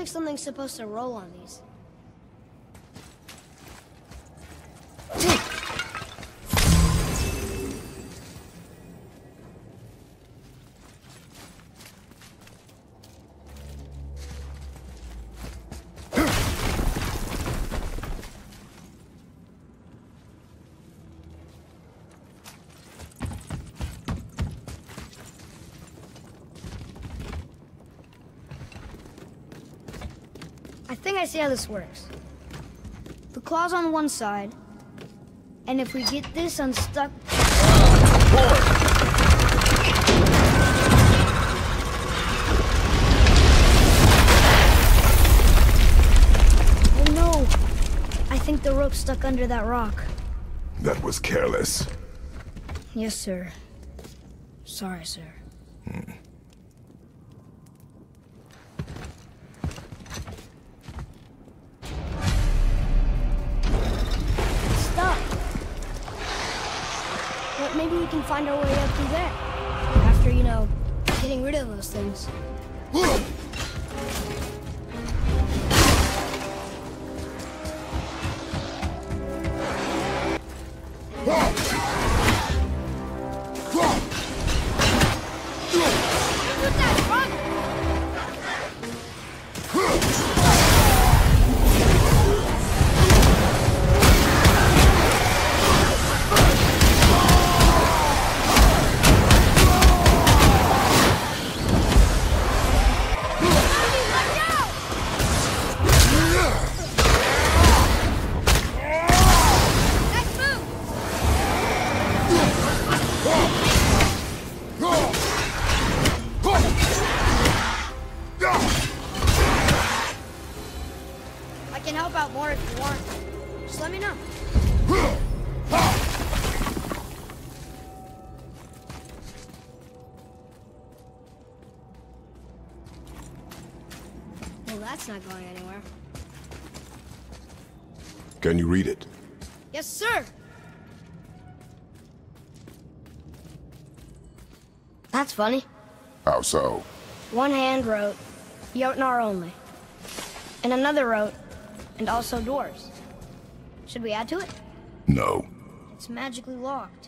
like something's supposed to roll on these. I think I see how this works. The claw's on one side, and if we get this unstuck... Oh no! I think the rope's stuck under that rock. That was careless. Yes, sir. Sorry, sir. But maybe we can find our way up through there. After, you know, getting rid of those things. I can help out more if you want. Just let me know. Well, that's not going anywhere. Can you read it? Yes, sir. That's funny. How so? One hand wrote, Jotnar only. And another wrote, and also doors. Should we add to it? No. It's magically locked.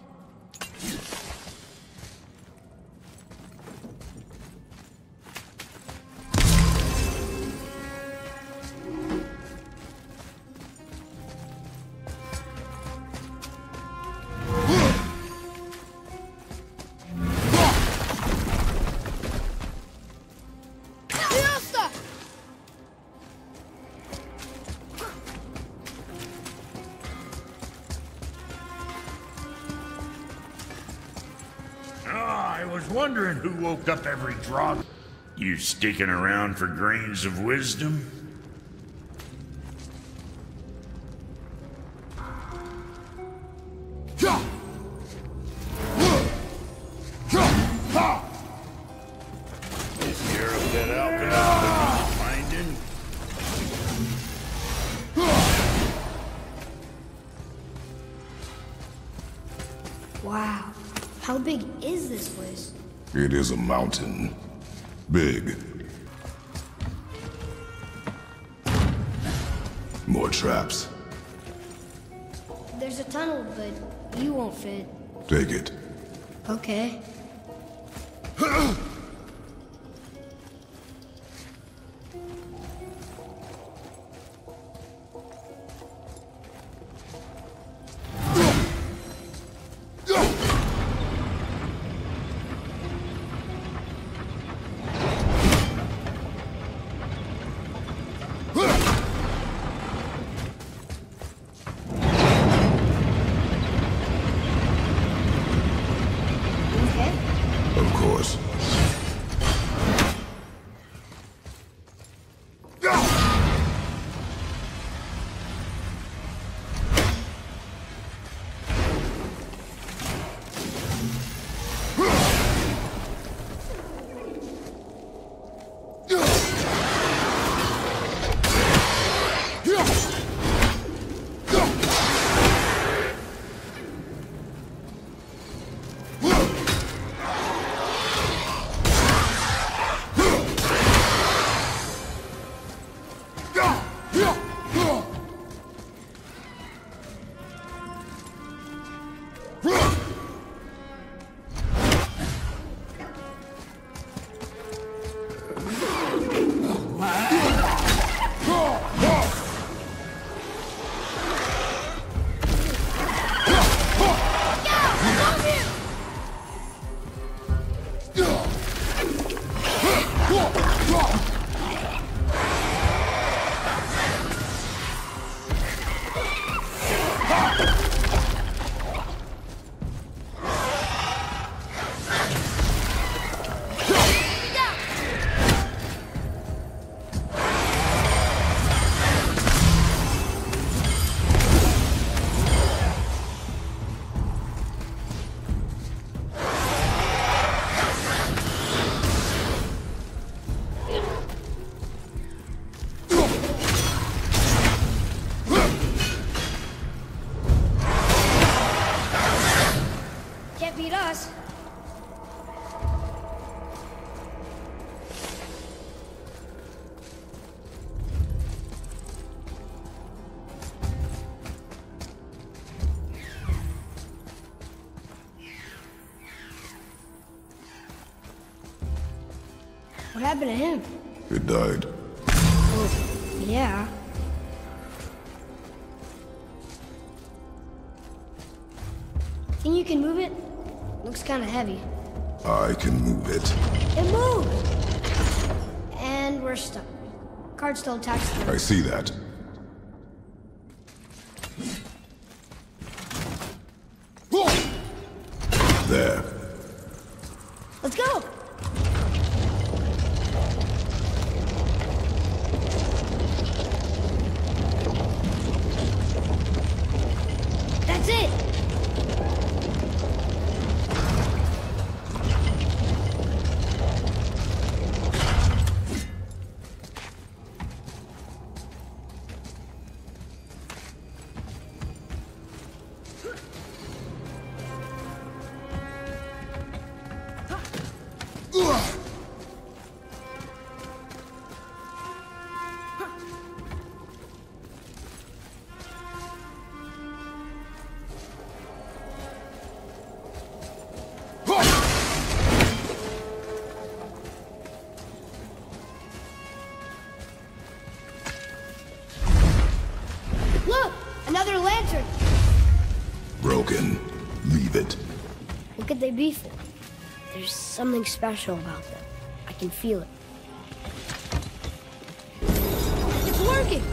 I was wondering who woke up every drop. You sticking around for grains of wisdom? If you're a bit alchemist finding. Wow. How big is this place? It is a mountain. Big. More traps. There's a tunnel, but you won't fit. Take it. Okay. Of course. Can't beat us. What happened to him? It died. Oh, yeah. Think you can move it? Looks kind of heavy. I can move it. It moved! And we're stuck. Card still attached to I it. see that. There. Let's go! That's it! Look! Another lantern! Broken. Leave it. What could they be for? There's something special about them. I can feel it. It's working!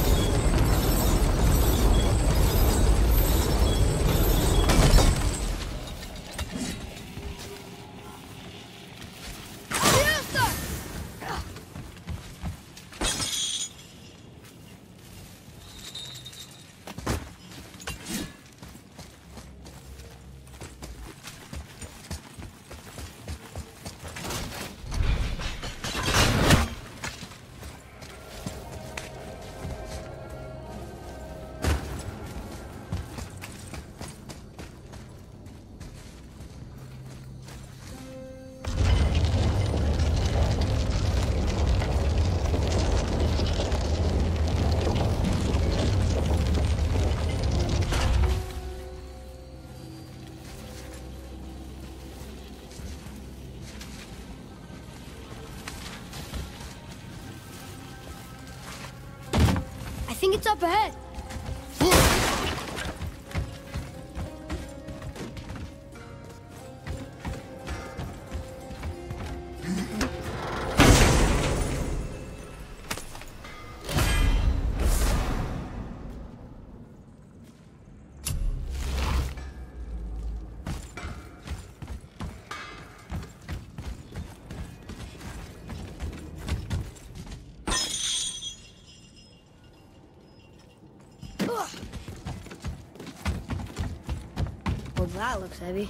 I think it's up ahead. Well, that looks heavy.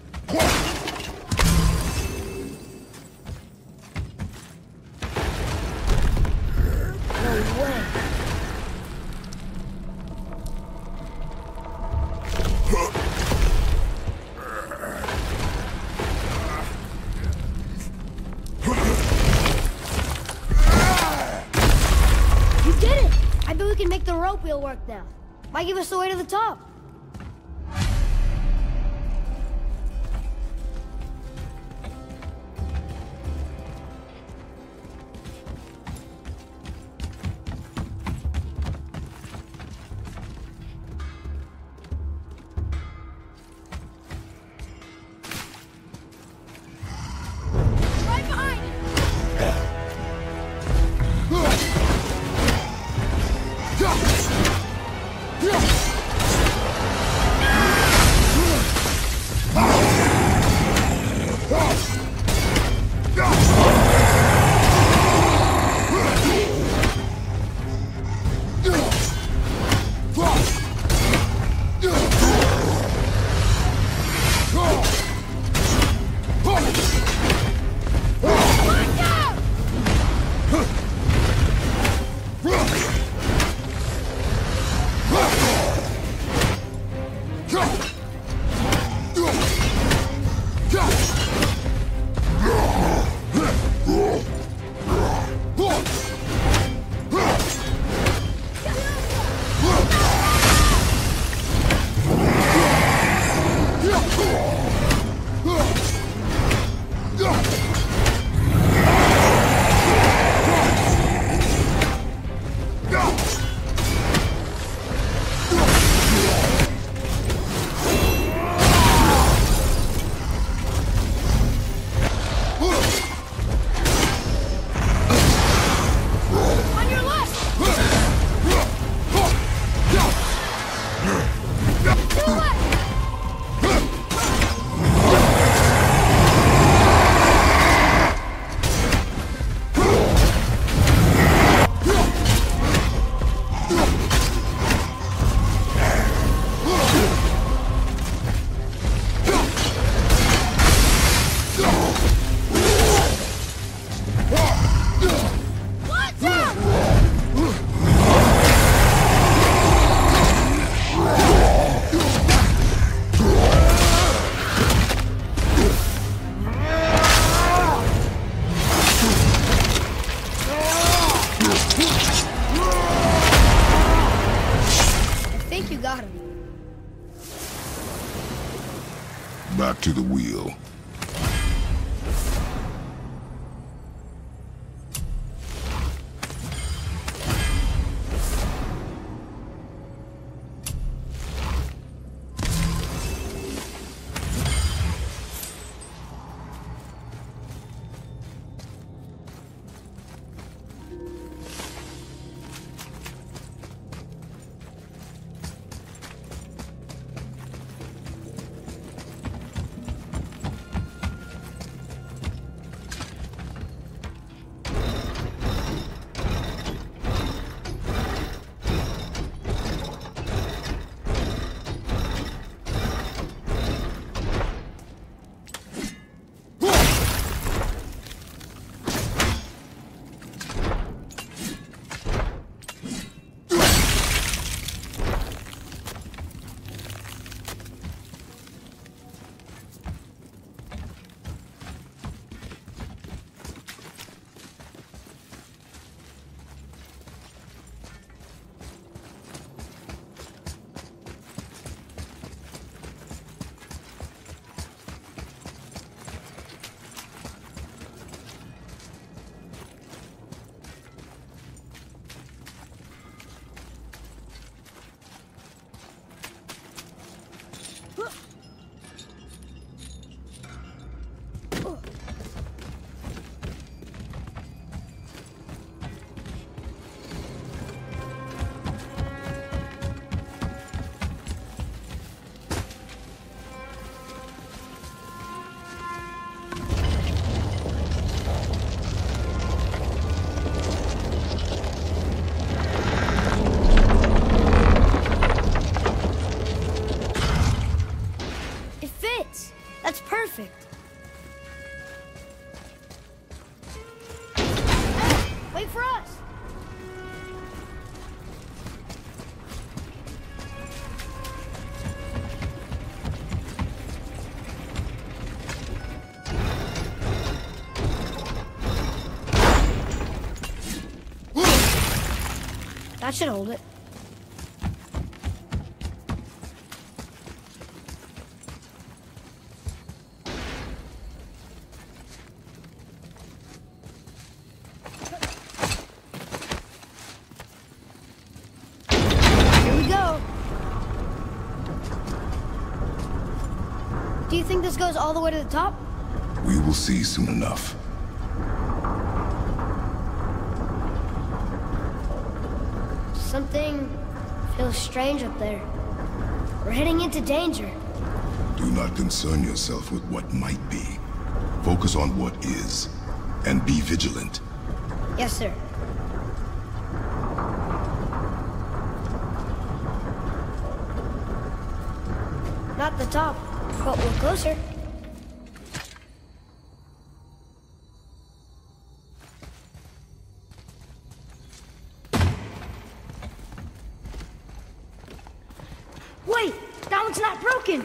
No way. You did it! I bet we can make the rope wheel work now. Might give us the way to the top. Right behind you! Back to the wheel. That's perfect. Wait for us. That should hold it. Do you think this goes all the way to the top? We will see soon enough. Something feels strange up there. We're heading into danger. Do not concern yourself with what might be. Focus on what is, and be vigilant. Yes, sir. Not the top, but we're closer. Wait! That one's not broken!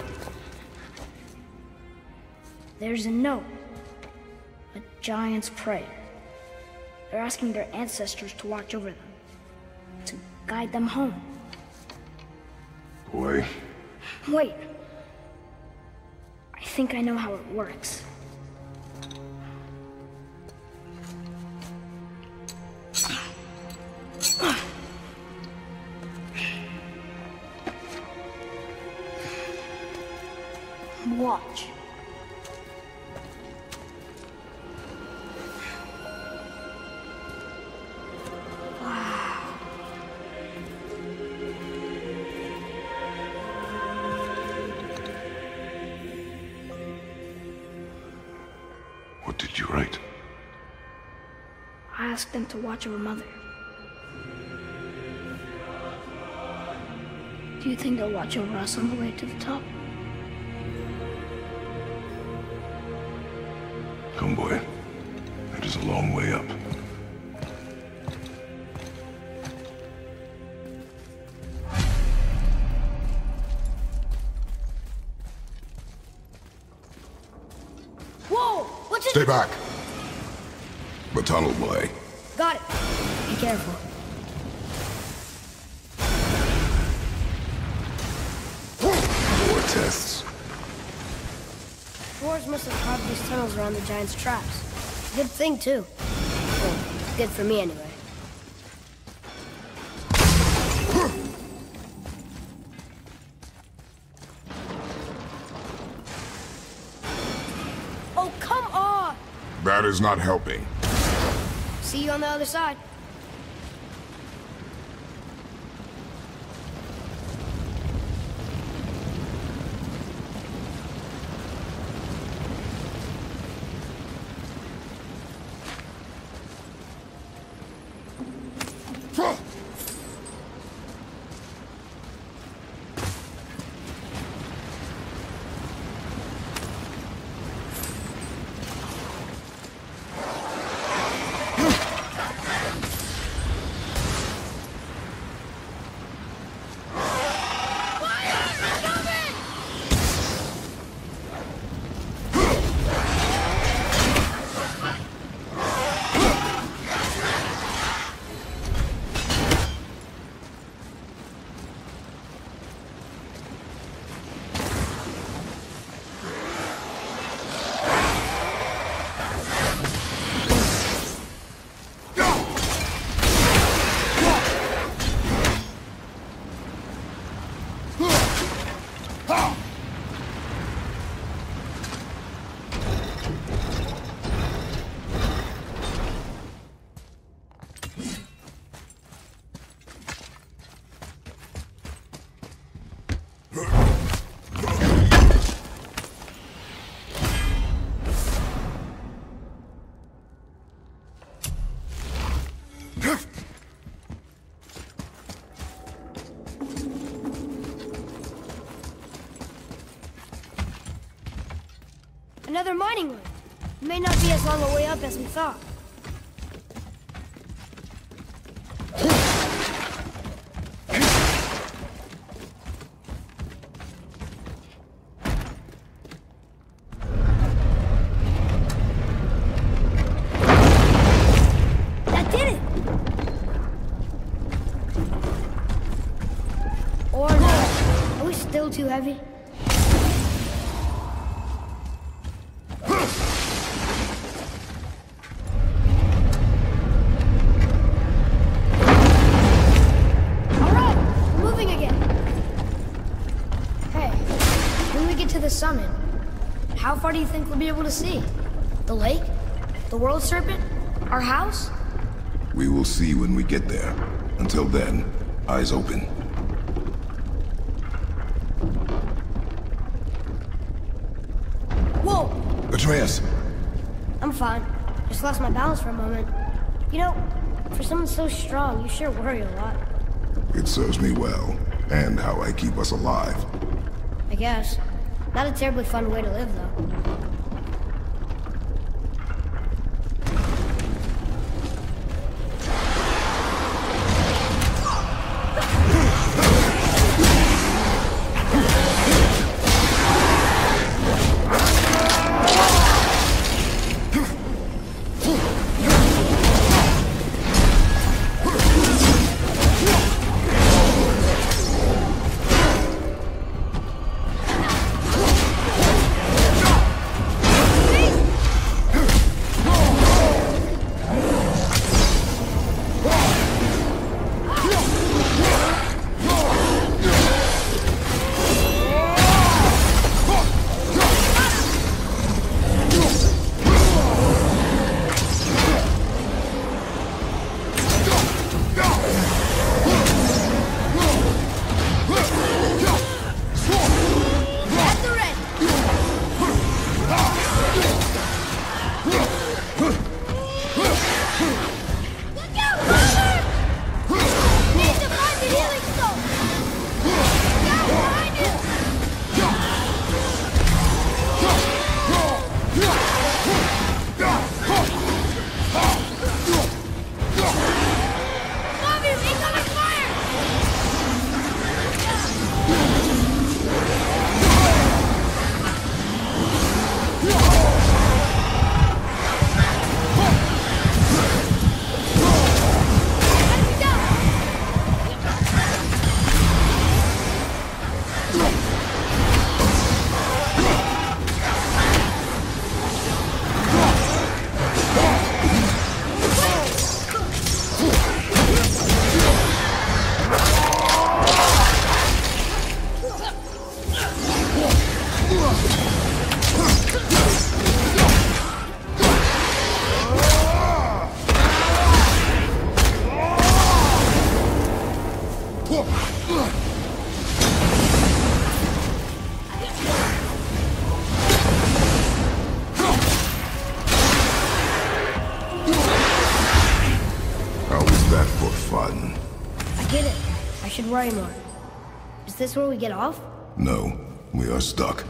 There's a note. A giant's prayer. They're asking their ancestors to watch over them. To guide them home. Boy. Wait. I think I know how it works. Watch. What did you write? I asked them to watch over Mother. Do you think they'll watch over us on the way to the top? Come, boy. It is a long way up. Whoa! What's it? Stay back! The tunnel, boy. Got it. Be careful. More tests. Dwarves must have carved these tunnels around the giant's traps. Good thing, too. Well, good for me, anyway. Oh, come on! That is not helping. See you on the other side. Another mining room. It may not be as long a way up as we thought. That did it! Or no. Are we still too heavy? Summit. How far do you think we'll be able to see? The lake? The world serpent? Our house? We will see when we get there. Until then, eyes open. Whoa! Atreus! I'm fine. Just lost my balance for a moment. You know, for someone so strong, you sure worry a lot. It serves me well, and how I keep us alive. I guess. Not a terribly fun way to live, though. should worry more. Is this where we get off? No, we are stuck.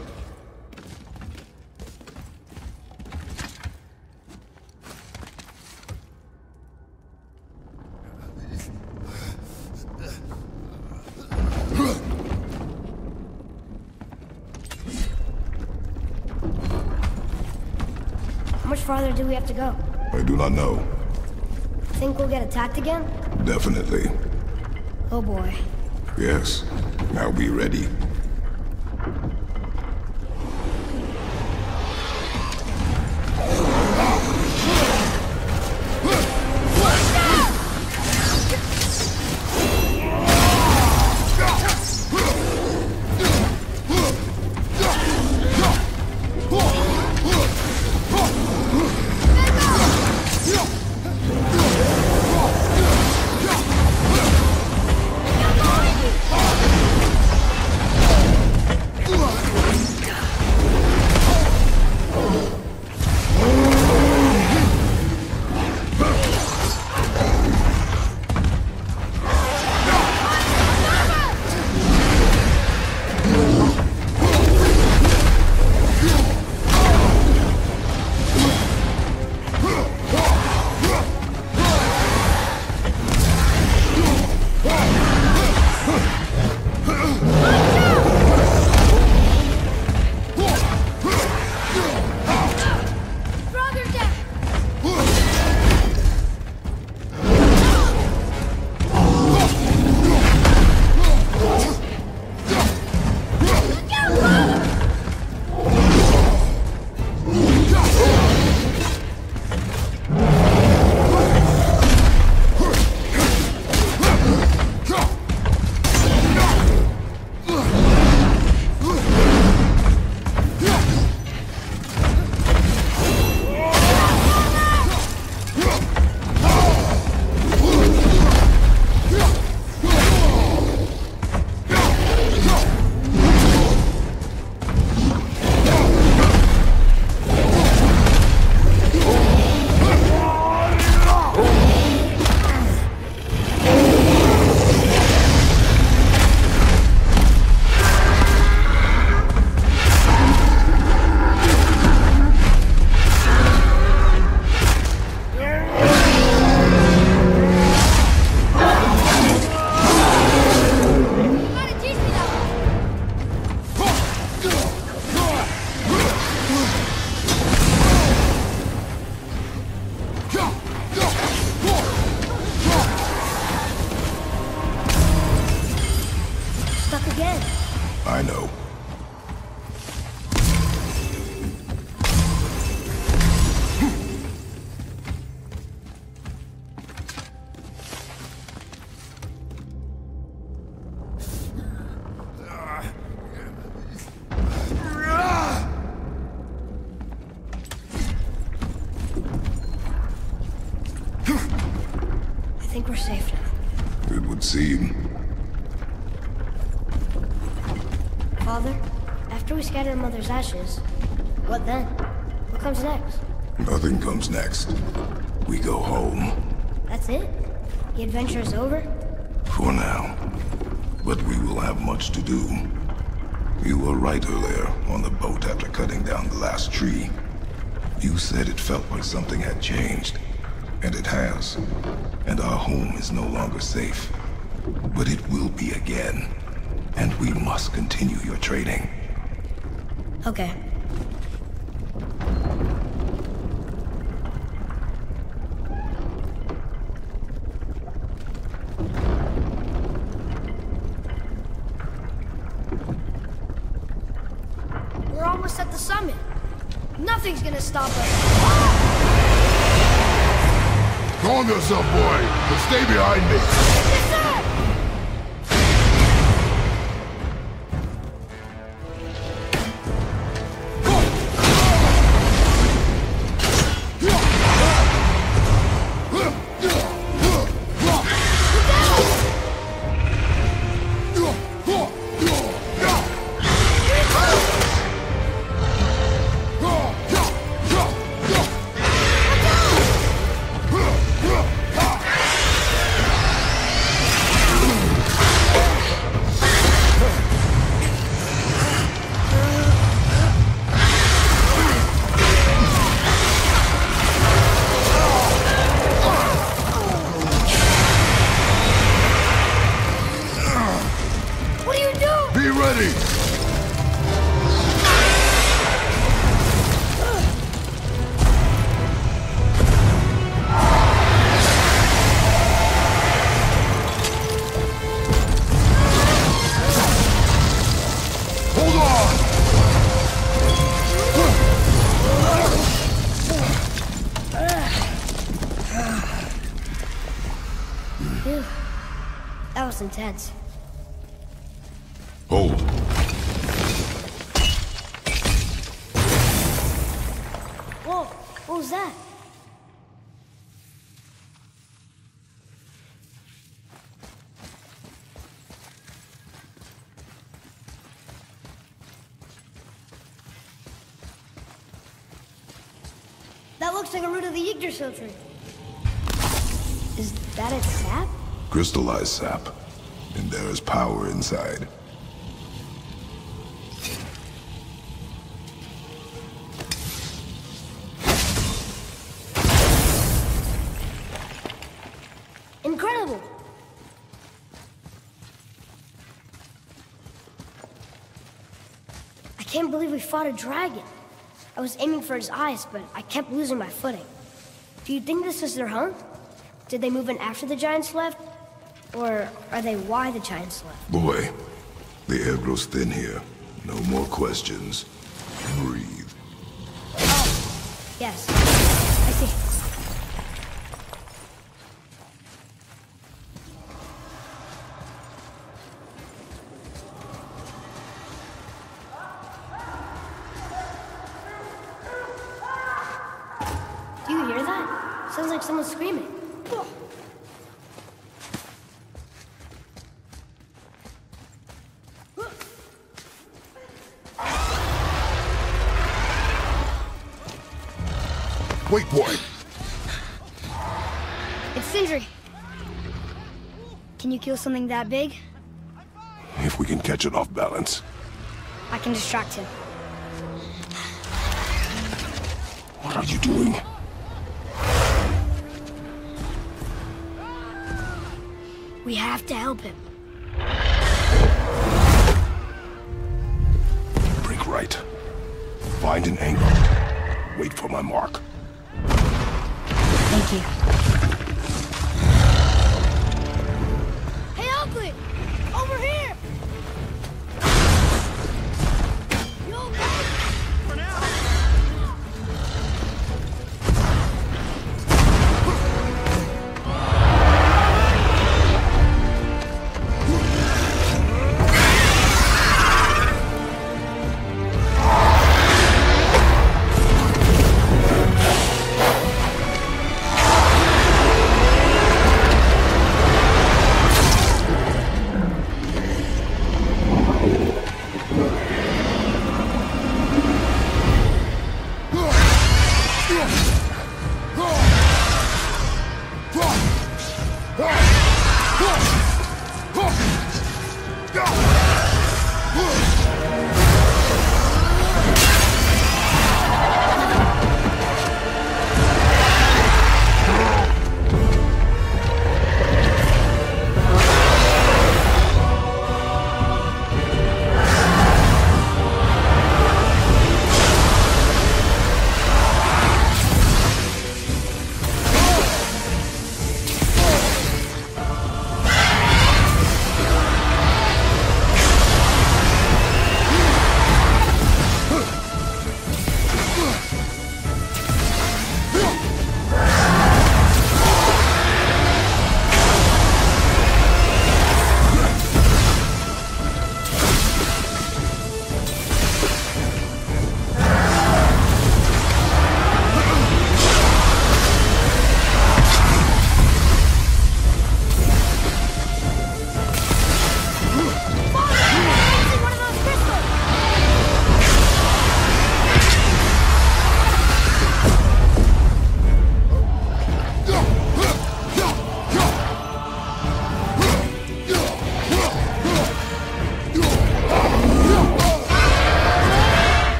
How much farther do we have to go? I do not know. Think we'll get attacked again? Definitely. Oh boy. Yes. Now be ready. I know. I think we're safe now. It would seem. Father, after we scatter Mother's ashes, what then? What comes next? Nothing comes next. We go home. That's it? The adventure is over? For now. But we will have much to do. You were right earlier on the boat after cutting down the last tree. You said it felt like something had changed. And it has. And our home is no longer safe. But it will be again. And we must continue your training. Okay. We're almost at the summit. Nothing's gonna stop us. Calm yourself, boy, but stay behind me. Yes, sir! intense. Hold. Whoa, what was that? That looks like a root of the Yggdrasil tree. Is that its sap? Crystallized sap. And there is power inside. Incredible! I can't believe we fought a dragon. I was aiming for his eyes, but I kept losing my footing. Do you think this is their home? Did they move in after the giants left? Or are they why the giants left? Boy, the air grows thin here. No more questions. Breathe. Oh, yes. I see. Do you hear that? Sounds like someone screaming. Wait, boy. It's Sindri. Can you kill something that big? If we can catch it off balance. I can distract him. What are you doing? We have to help him. Break right. Find an angle. Wait for my mark. Thank you. Hey, Oakley! Over here! You okay? For now.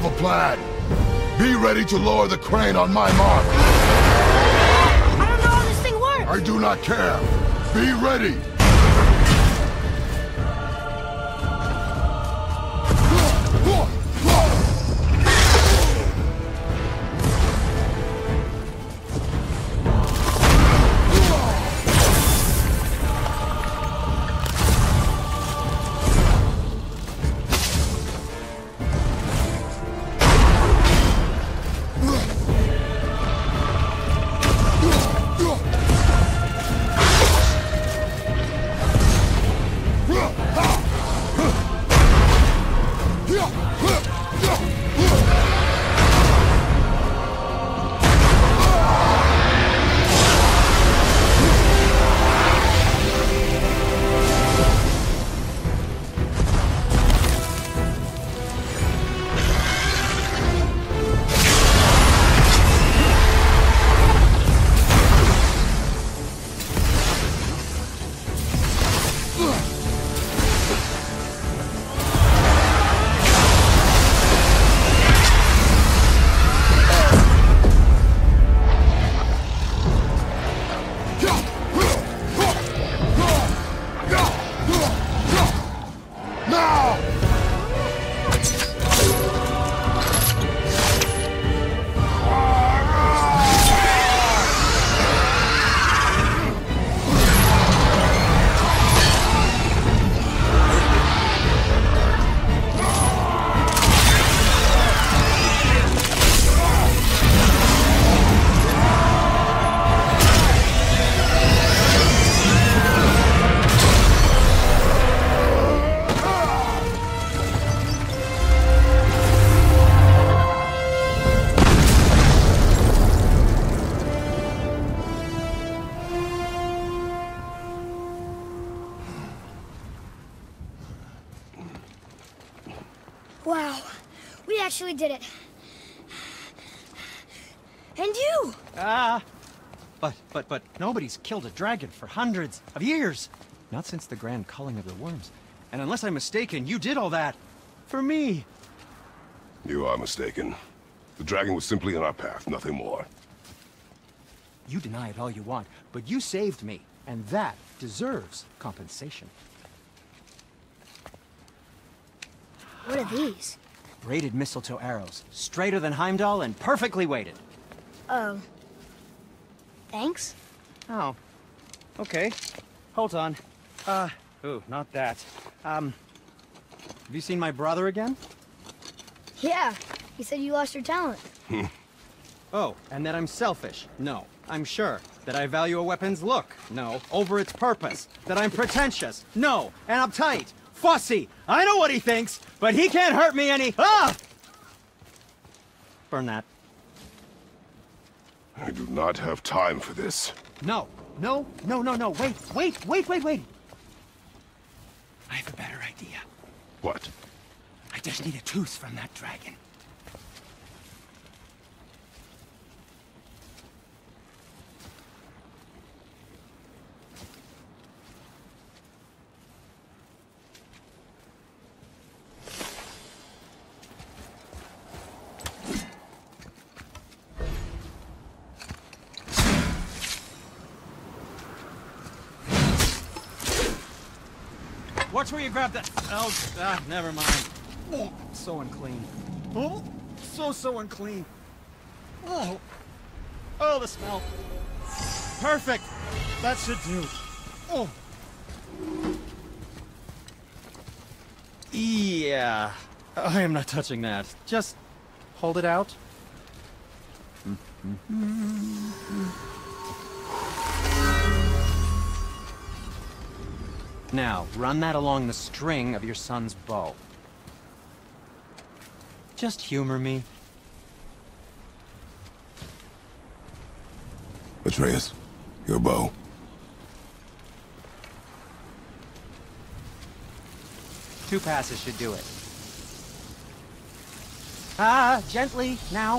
a plan. Be ready to lower the crane on my mark. I don't know how this thing works! I do not care. Be ready! Wow, we actually did it. And you! But nobody's killed a dragon for hundreds of years. Not since the Grand Culling of the Worms. And unless I'm mistaken, you did all that for me. You are mistaken. The dragon was simply in our path, nothing more. You deny it all you want, but you saved me, and that deserves compensation. What are these? Braided mistletoe arrows, straighter than Heimdall and perfectly weighted. Oh. Thanks? Oh. Okay. Hold on. Ooh, not that. Have you seen my brother again? Yeah, he said you lost your talent. Oh, and that I'm selfish? No, I'm sure. That I value a weapon's look? No, over its purpose. That I'm pretentious? No, and uptight. Fussy! I know what he thinks, but he can't hurt me any— Ah! Burn that. I do not have time for this. No. Wait. I have a better idea. What? I just need a tooth from that dragon. Watch where you grab that. Oh, never mind. Oh, so unclean. Oh, so unclean. Oh, the smell. Perfect. That should do. Oh. Yeah. I am not touching that. Just hold it out. Now, run that along the string of your son's bow. Just humor me. Atreus, your bow. Two passes should do it. Gently, now.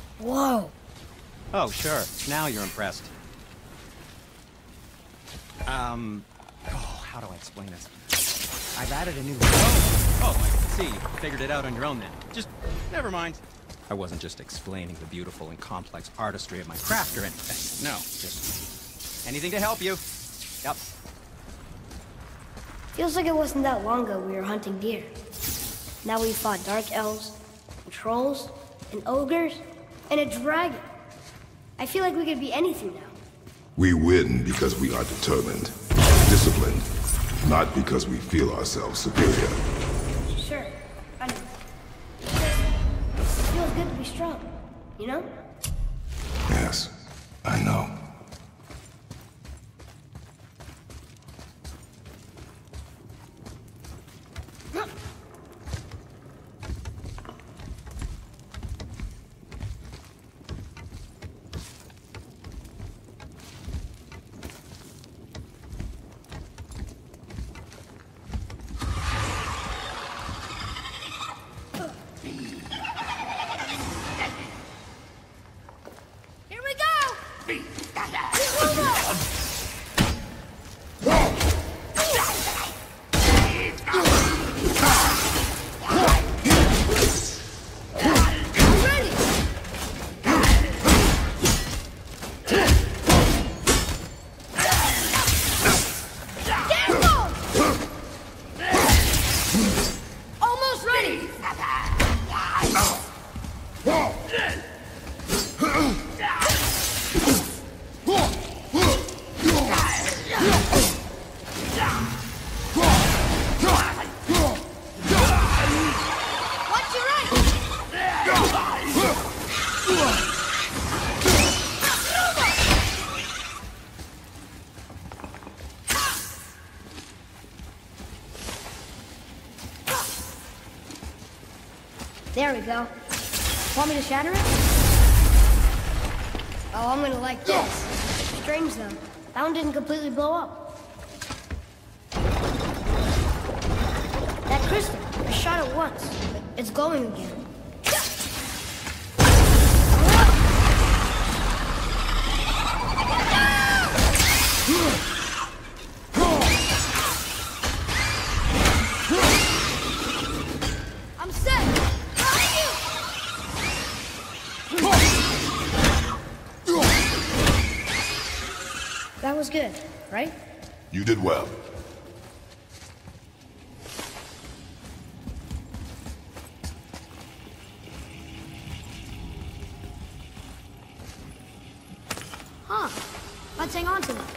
Whoa. Oh, sure. Now you're impressed. How do I explain this? I've added a new... Oh, I see. You figured it out on your own then. Just, never mind. I wasn't just explaining the beautiful and complex artistry of my craft or anything. No, just anything to help you. Yep. Feels like it wasn't that long ago we were hunting deer. Now we fought dark elves, and trolls, and ogres, and a dragon. I feel like we could be anything now. We win because we are determined, disciplined, not because we feel ourselves superior. Sure, I know. It feels good to be strong, you know? Yes, I know. There we go. Want me to shatter it? Oh, I'm gonna like this. Strange though. That one didn't completely blow up. That crystal, I shot it once. It's glowing again. That was good, right? You did well. Huh. Let's hang on to them.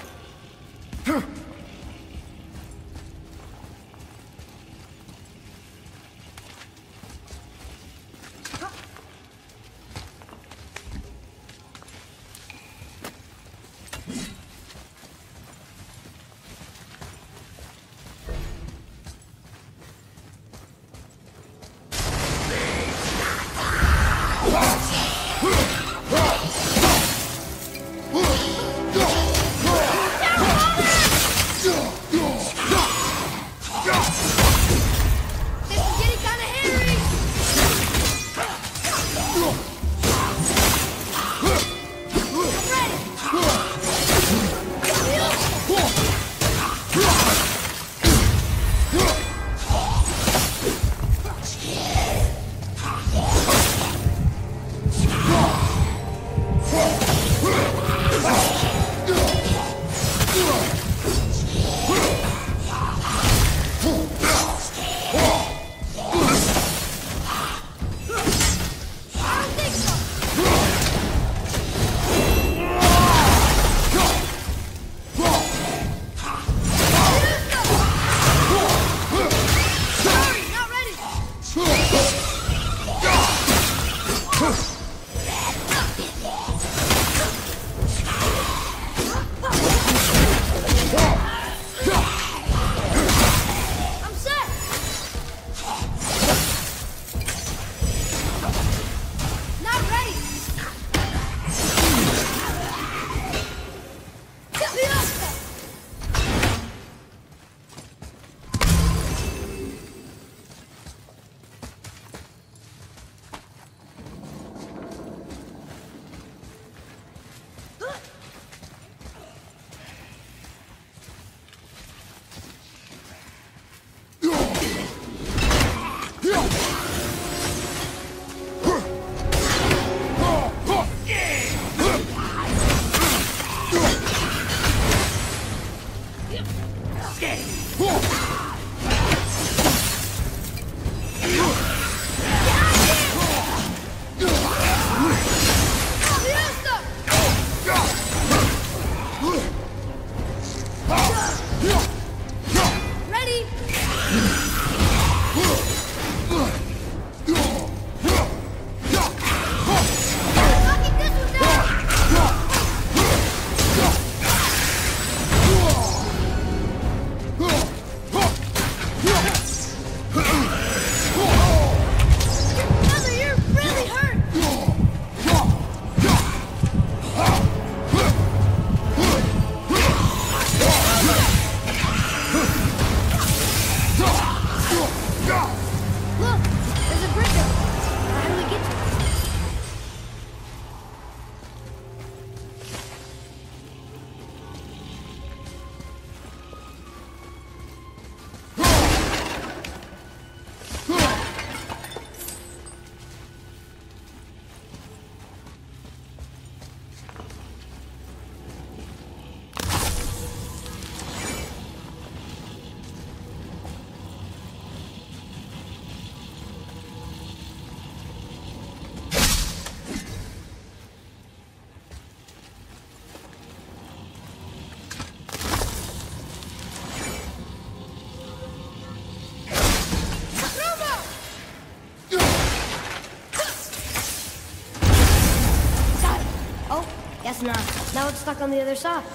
Guess not. Now it's stuck on the other side.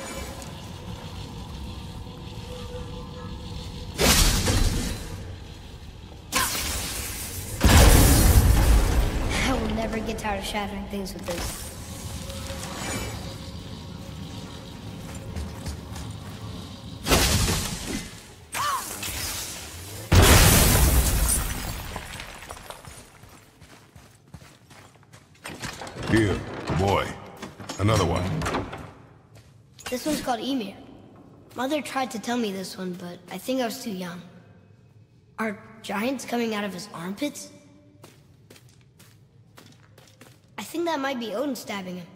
I will never get tired of shattering things with this. Here, boy. Another one. This one's called Ymir. Mother tried to tell me this one, but I think I was too young. Are giants coming out of his armpits? I think that might be Odin stabbing him.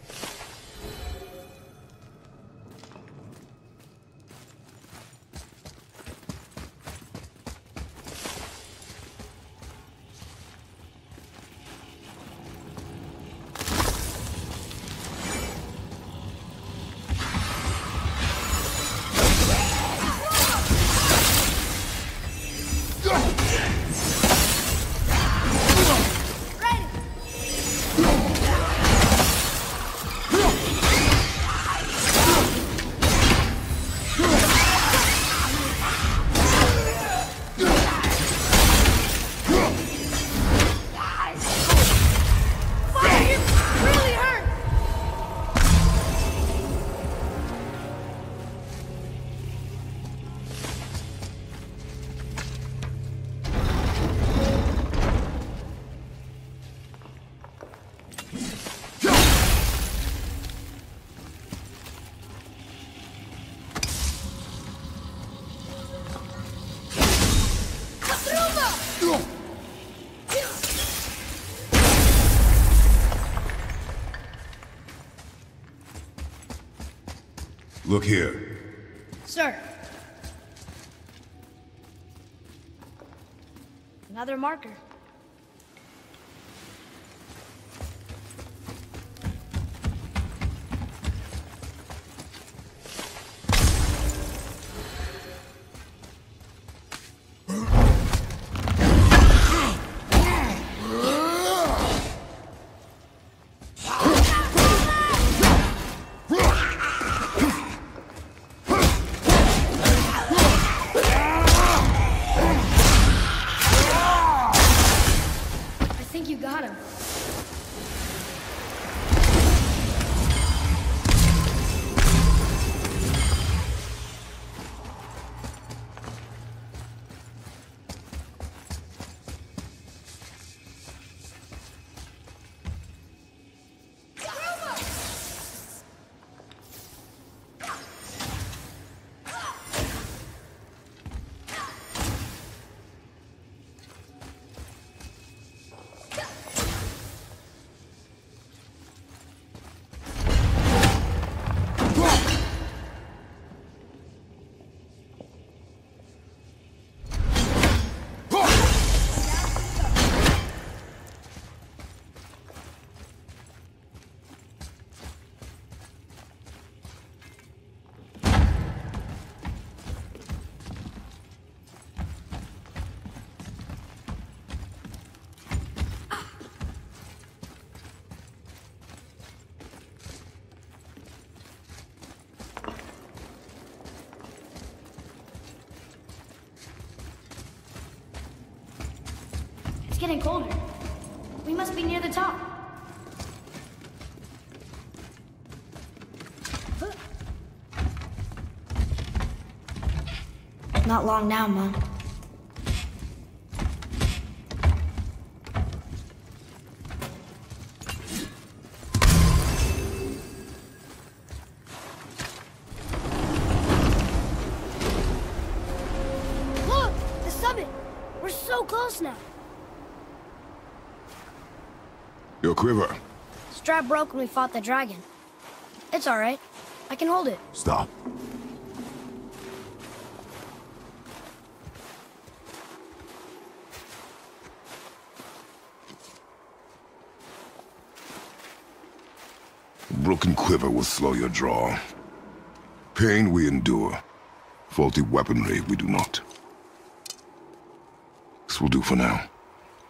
Look here. Sir. Another marker. It's getting colder. We must be near the top. Not long now, Mom. Look! The summit! We're so close now. Your quiver. Strap broke when we fought the dragon. It's all right. I can hold it. Stop. A broken quiver will slow your draw. Pain we endure. Faulty weaponry we do not. This will do for now.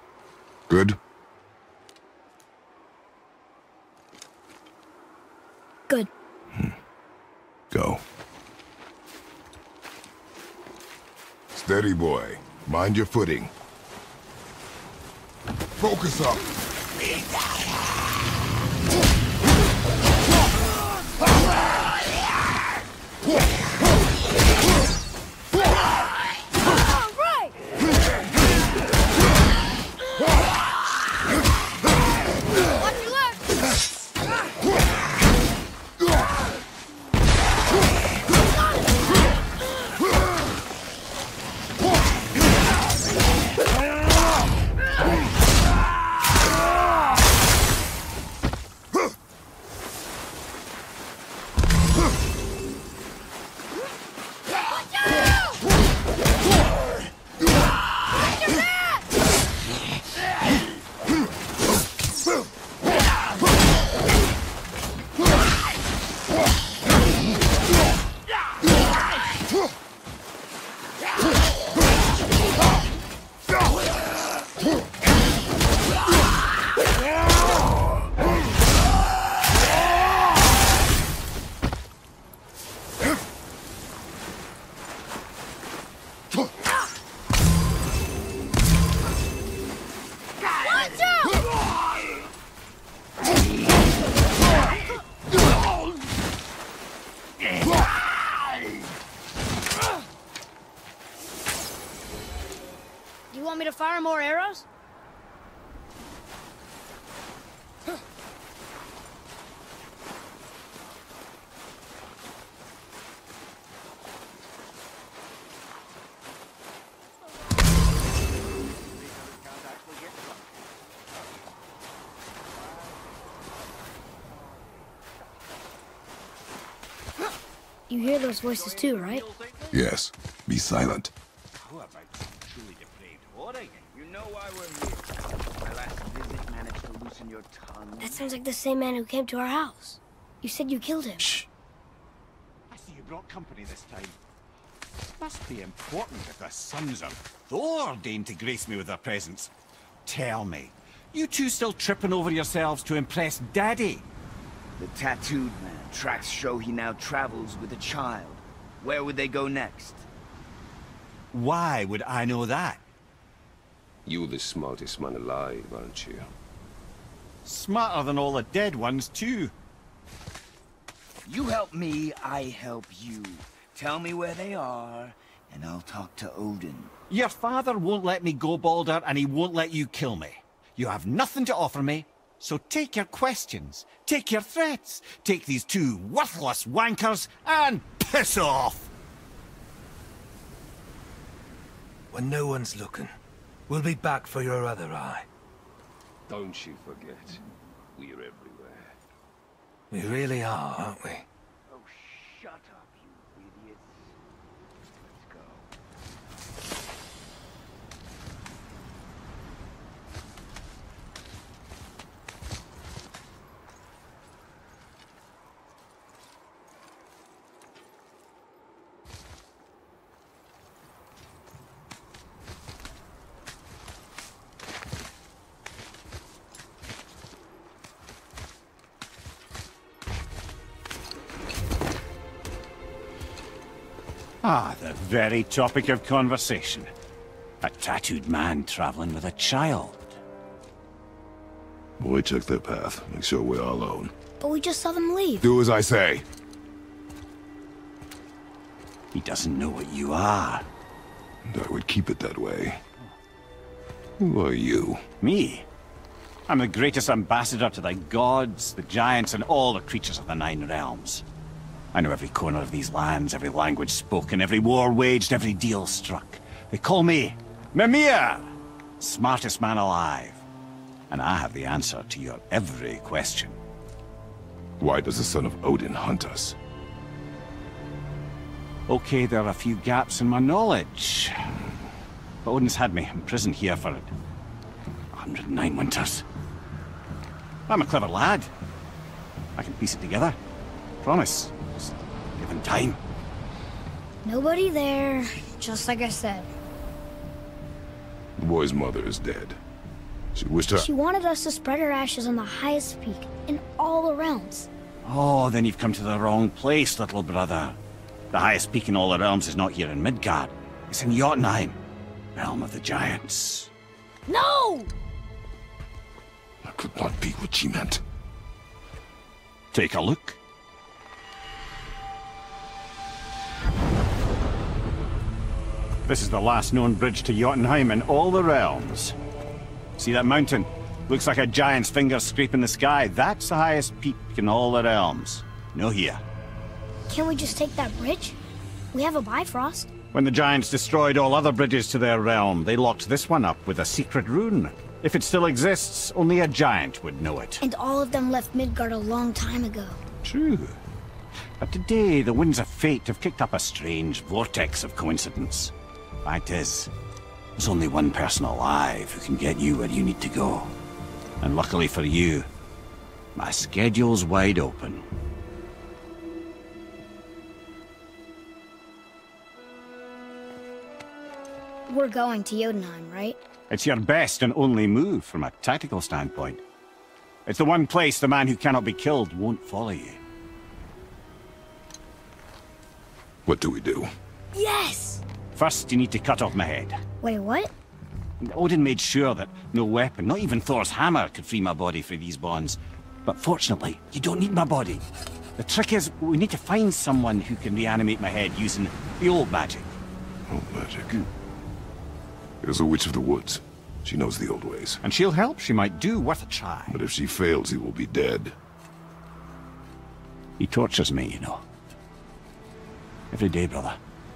Good? Good. Go. Steady, boy. Mind your footing. Focus up. You want me to fire more arrows? You hear those voices too, right? Yes. Be silent. Who have I truly depraved hoarding? You know why we're here. My last visit managed to loosen your tongue. That sounds like the same man who came to our house. You said you killed him. Shh. I see you brought company this time. Must be important if the sons of Thor deign to grace me with their presence. Tell me, you two still tripping over yourselves to impress Daddy? The tattooed man. Tracks show he now travels with a child. Where would they go next? Why would I know that? You're the smartest man alive, aren't you? Smarter than all the dead ones, too. You help me, I help you. Tell me where they are, and I'll talk to Odin. Your father won't let me go, Baldur, and he won't let you kill me. You have nothing to offer me, so take your questions, take your threats, take these two worthless wankers, and piss off! When no one's looking, we'll be back for your other eye. Don't you forget, we're everywhere. We really are, aren't we? Oh, shut up, you idiots. Let's go. Ah, the very topic of conversation. A tattooed man traveling with a child. Boy, check their path. Make sure we're all alone. But we just saw them leave. Do as I say. He doesn't know what you are. And I would keep it that way. Who are you? Me? I'm the greatest ambassador to the gods, the giants, and all the creatures of the Nine Realms. I know every corner of these lands, every language spoken, every war waged, every deal struck. They call me Mimir, smartest man alive. And I have the answer to your every question. Why does the son of Odin hunt us? Okay, there are a few gaps in my knowledge. But Odin's had me imprisoned here for 109 winters. I'm a clever lad. I can piece it together. Promise. Just given time. Nobody there, just like I said. The boy's mother is dead. She wished her... She wanted us to spread her ashes on the highest peak in all the realms. Oh, then you've come to the wrong place, little brother. The highest peak in all the realms is not here in Midgard. It's in Jotunheim, realm of the giants. No! That could not be what she meant. Take a look. This is the last known bridge to Jotunheim in all the realms. See that mountain? Looks like a giant's finger scraping the sky. That's the highest peak in all the realms. No here. Can't we just take that bridge? We have a Bifrost. When the giants destroyed all other bridges to their realm, they locked this one up with a secret rune. If it still exists, only a giant would know it. And all of them left Midgard a long time ago. True. But today, the winds of fate have kicked up a strange vortex of coincidence. Fact is, there's only one person alive who can get you where you need to go. And luckily for you, my schedule's wide open. We're going to Jotunheim, right? It's your best and only move from a tactical standpoint. It's the one place the man who cannot be killed won't follow you. What do we do? Yes! First, you need to cut off my head. Wait, what? Odin made sure that no weapon, not even Thor's hammer, could free my body from these bonds. But fortunately, you don't need my body. The trick is, we need to find someone who can reanimate my head using the old magic. Old magic. There's a witch of the woods. She knows the old ways. And she'll help. She might do worth a try. But if she fails, he will be dead. He tortures me, you know. Every day, brother.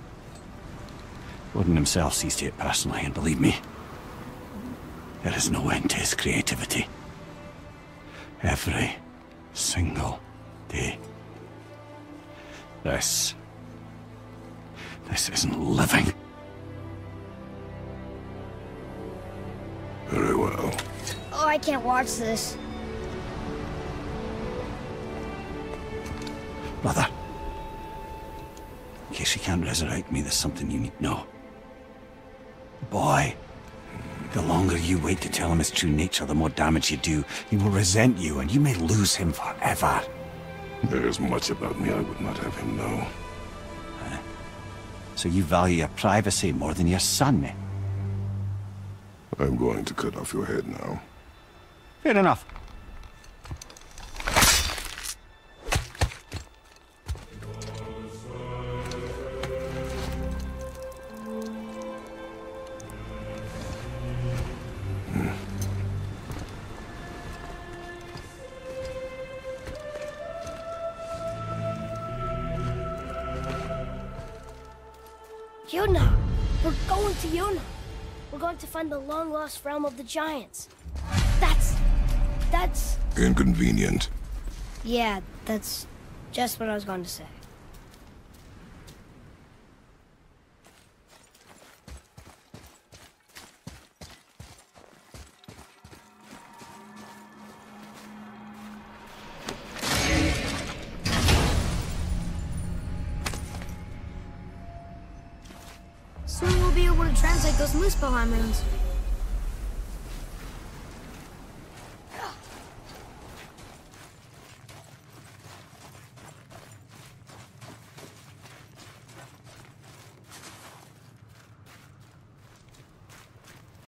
Odin himself sees to it personally, and believe me, there is no end to his creativity. Every single day. This isn't living. Very well. Oh, I can't watch this. Brother, in case you can't resurrect me, there's something you need to know. Boy, the longer you wait to tell him his true nature, the more damage you do. He will resent you, and you may lose him forever. There's much about me I would not have him know. So you value your privacy more than your son, eh? I'm going to cut off your head now. Fair enough. Jotunheim! We're going to Jotunheim! We're going to find the long-lost realm of the giants. That's... Inconvenient. Yeah, that's just what I was going to say. Soon we'll be able to translate those Muspelheim runes.